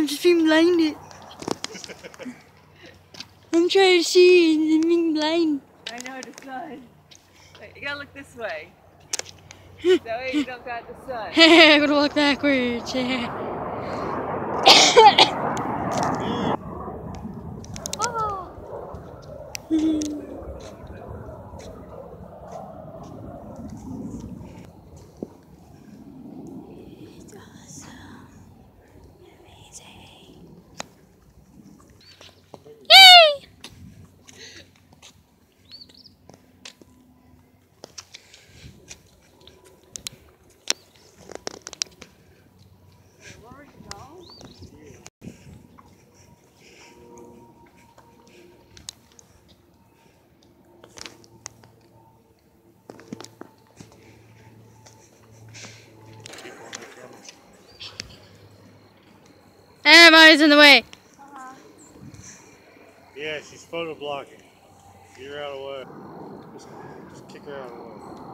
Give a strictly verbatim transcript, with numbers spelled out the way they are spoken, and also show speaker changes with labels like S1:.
S1: I'm just being blinded. I'm trying to see and I'm being blind.
S2: I know the sun. Wait, you gotta look this way. That way you don't got the sun.
S1: I'm gonna walk backwards. Oh. Everybody's in the way.
S3: Uh-huh. Yeah, she's photo blocking. Get her out of the way. Just, just kick her out of the way.